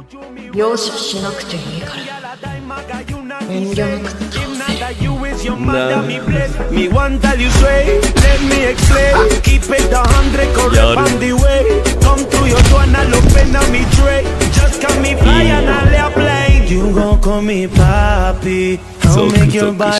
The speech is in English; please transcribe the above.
容赦しなくていいから遠慮なく倒せ。 Me want tell you straight, let me explain. Keep it 100, correct on the way. Come to your door and look at me tray. Just come me fly and I'll plane. You gon' call me papi. I'll make your body